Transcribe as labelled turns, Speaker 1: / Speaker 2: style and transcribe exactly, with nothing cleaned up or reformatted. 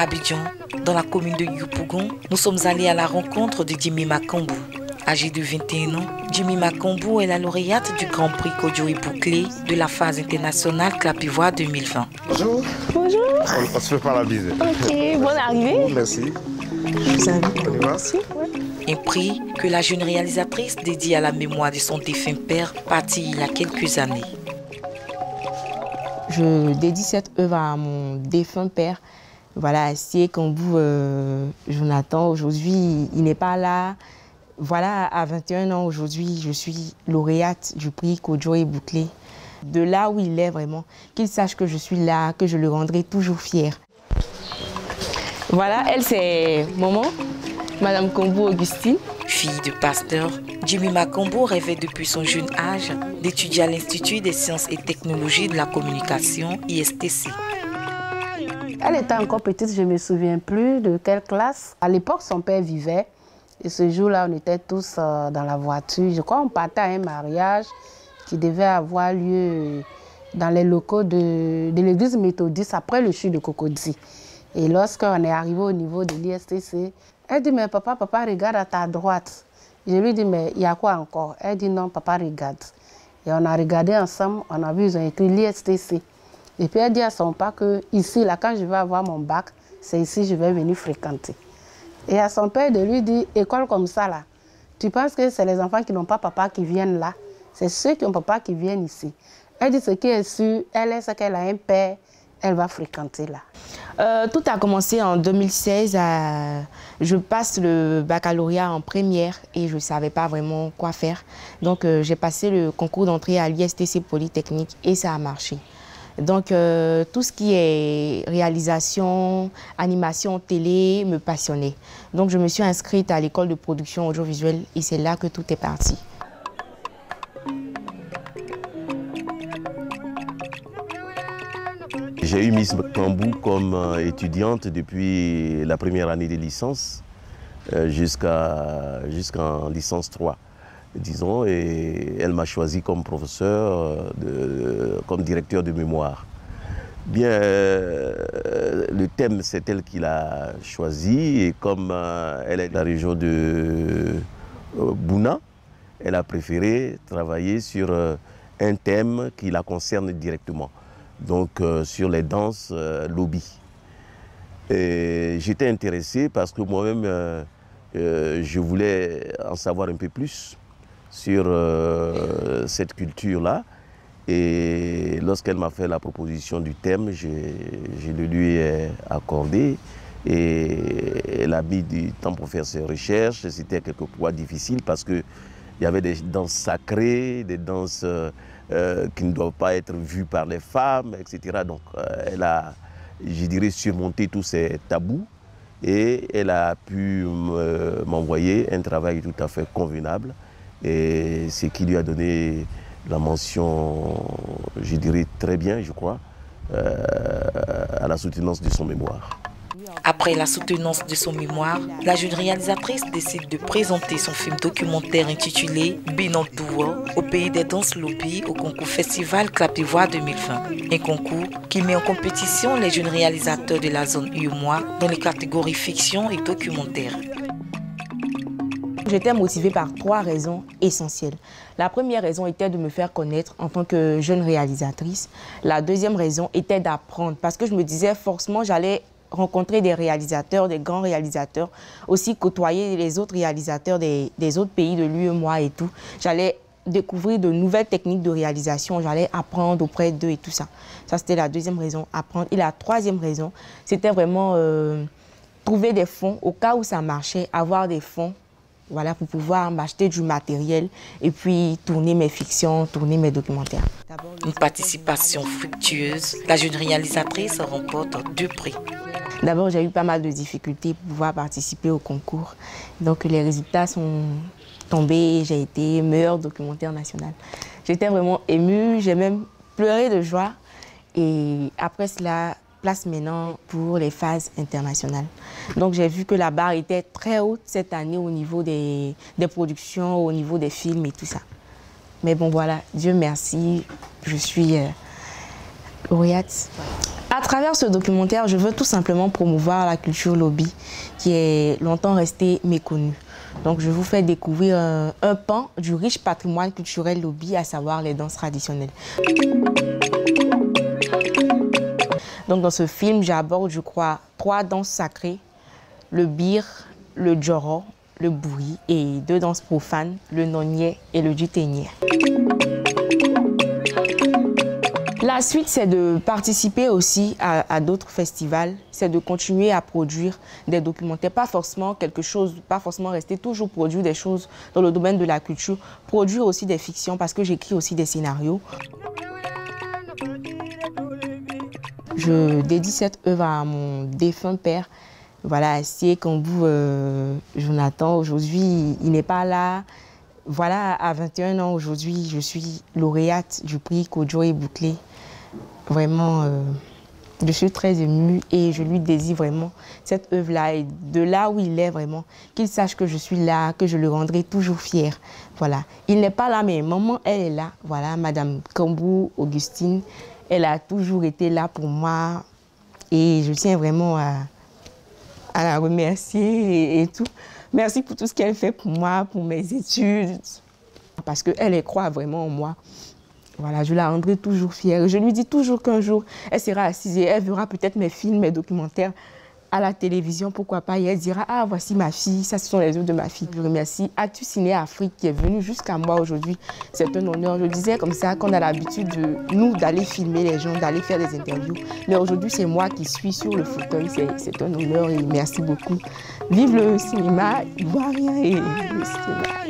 Speaker 1: Abidjan, dans la commune de Yopougon, nous sommes allés à la rencontre de Djimi Makambu. Âgée de vingt et un ans, Djimi Makambu est la lauréate du Grand Prix Kodjo-e-Bouclé de la phase internationale Clap Ivoire deux mille vingt.
Speaker 2: Bonjour.
Speaker 3: Bonjour.
Speaker 2: On, on se fait pas la bise.
Speaker 3: Ok, bonne arrivée.
Speaker 2: Oh, merci.
Speaker 3: Je vous invite.
Speaker 2: On y va?
Speaker 3: Merci. Ouais.
Speaker 1: Un prix que la jeune réalisatrice dédie à la mémoire de son défunt père, parti il y a quelques années.
Speaker 3: Je dédie cette œuvre à mon défunt père. Voilà, Sié Kambou, euh, Jonathan, aujourd'hui, il n'est pas là. Voilà, à vingt et un ans, aujourd'hui, je suis lauréate du prix Kodjo-e-Bouclé. De là où il est vraiment, qu'il sache que je suis là, que je le rendrai toujours fier. Voilà, elle, c'est maman, Madame Kambou Augustine.
Speaker 1: Fille de pasteur, Djimi Makambu rêvait depuis son jeune âge d'étudier à l'Institut des sciences et technologies de la communication, I S T C.
Speaker 4: Elle était encore petite, je ne me souviens plus de quelle classe. À l'époque, son père vivait. Et ce jour-là, on était tous euh, dans la voiture. Je crois qu'on partait à un mariage qui devait avoir lieu dans les locaux de, de l'église méthodiste après le chute de Cocody. Et lorsqu'on est arrivé au niveau de l'I S T C, elle dit, mais papa, papa, regarde à ta droite. Je lui dis, mais il y a quoi encore? Elle dit, non, papa, regarde. Et on a regardé ensemble, on a vu, ils ont écrit l'I S T C. Et puis elle dit à son père que ici, là, quand je vais avoir mon bac, c'est ici que je vais venir fréquenter. Et à son père de lui dire, école comme ça, là, tu penses que c'est les enfants qui n'ont pas papa qui viennent là? C'est ceux qui ont papa qui viennent ici. Elle dit, ce qui est sûr, elle est ce qu'elle a un père, elle va fréquenter là.
Speaker 3: Euh, tout a commencé en deux mille seize. À... Je passe le baccalauréat en première et je ne savais pas vraiment quoi faire. Donc euh, j'ai passé le concours d'entrée à l'I S T C Polytechnique et ça a marché. Donc euh, tout ce qui est réalisation, animation, télé me passionnait. Donc je me suis inscrite à l'école de production audiovisuelle et c'est là que tout est parti.
Speaker 5: J'ai eu Miss Kambou comme euh, étudiante depuis la première année de licence euh, jusqu'à jusqu'en licence trois, disons, et elle m'a choisi comme professeur, de, comme directeur de mémoire. Bien, euh, le thème, c'est elle qui l'a choisi, et comme euh, elle est de la région de euh, Bouna, elle a préféré travailler sur euh, un thème qui la concerne directement. Donc euh, sur les danses euh, lobby. J'étais intéressé parce que moi-même, euh, euh, je voulais en savoir un peu plus sur euh, cette culture-là. Et lorsqu'elle m'a fait la proposition du thème, je, je le lui ai accordé. Et elle a mis du temps pour faire ses recherches. C'était quelquefois difficile parce qu'il y avait des danses sacrées, des danses... Euh, Euh, qui ne doivent pas être vues par les femmes, et cetera. Donc euh, elle a, je dirais, surmonté tous ces tabous et elle a pu m'envoyer un travail tout à fait convenable, et ce qui lui a donné la mention, je dirais, très bien, je crois, euh, à la soutenance de son mémoire.
Speaker 1: Après la soutenance de son mémoire, la jeune réalisatrice décide de présenter son film documentaire intitulé Binantouwa au pays des danses lobby au concours festival Clap Ivoire deux mille vingt. Un concours qui met en compétition les jeunes réalisateurs de la zone U E M O A dans les catégories fiction et documentaire.
Speaker 3: J'étais motivée par trois raisons essentielles. La première raison était de me faire connaître en tant que jeune réalisatrice. La deuxième raison était d'apprendre parce que je me disais forcément j'allais rencontrer des réalisateurs, des grands réalisateurs, aussi côtoyer les autres réalisateurs des, des autres pays de l'U E M O A et tout. J'allais découvrir de nouvelles techniques de réalisation, j'allais apprendre auprès d'eux et tout ça. Ça, c'était la deuxième raison, apprendre. Et la troisième raison, c'était vraiment euh, trouver des fonds au cas où ça marchait, avoir des fonds, voilà, pour pouvoir m'acheter du matériel et puis tourner mes fictions, tourner mes documentaires.
Speaker 1: Une participation fructueuse, la jeune réalisatrice remporte deux prix.
Speaker 3: D'abord, j'ai eu pas mal de difficultés pour pouvoir participer au concours. Donc, les résultats sont tombés et j'ai été meilleure documentaire nationale. J'étais vraiment émue, j'ai même pleuré de joie. Et après cela, place maintenant pour les phases internationales. Donc, j'ai vu que la barre était très haute cette année au niveau des, des productions, au niveau des films et tout ça. Mais bon, voilà, Dieu merci, je suis euh, lauréate. À travers ce documentaire, je veux tout simplement promouvoir la culture Lobi qui est longtemps restée méconnue. Donc je vous fais découvrir un, un pan du riche patrimoine culturel Lobi, à savoir les danses traditionnelles. Donc dans ce film, j'aborde, je crois, trois danses sacrées, le bir, le djoro, le bouri, et deux danses profanes, le nonye et le djitenye. La suite, c'est de participer aussi à, à d'autres festivals, c'est de continuer à produire des documentaires, pas forcément quelque chose, pas forcément rester toujours produire des choses dans le domaine de la culture, produire aussi des fictions parce que j'écris aussi des scénarios. Je dédie cette œuvre à mon défunt père, voilà, Sié Kambou euh, Jonathan. Aujourd'hui, il n'est pas là. Voilà, à vingt et un ans aujourd'hui, je suis lauréate du prix Kodjo Bouclé. Vraiment, euh, je suis très émue et je lui dédie vraiment cette œuvre-là. Et de là où il est vraiment, qu'il sache que je suis là, que je le rendrai toujours fier. Voilà. Il n'est pas là, mais maman, elle est là. Voilà, Madame Kambou, Augustine, elle a toujours été là pour moi. Et je tiens vraiment à, à la remercier et, et tout. Merci pour tout ce qu'elle fait pour moi, pour mes études. Parce qu'elle croit vraiment en moi. Voilà, je la rendrai toujours fière. Je lui dis toujours qu'un jour, elle sera assise et elle verra peut-être mes films, mes documentaires à la télévision, pourquoi pas. Et elle dira, ah, voici ma fille, ça, ce sont les œuvres de ma fille. Je remercie Atu Ciné Afrique qui est venu jusqu'à moi aujourd'hui. C'est un honneur. Je disais comme ça qu'on a l'habitude, de nous, d'aller filmer les gens, d'aller faire des interviews. Mais aujourd'hui, c'est moi qui suis sur le fauteuil. C'est un honneur et merci beaucoup. Vive le cinéma ivoirien et le cinéma.